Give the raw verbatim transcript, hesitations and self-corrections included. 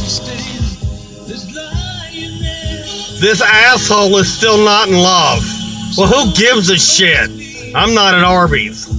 This asshole is still not in love. Well, who gives a shit? I'm not at Arby's.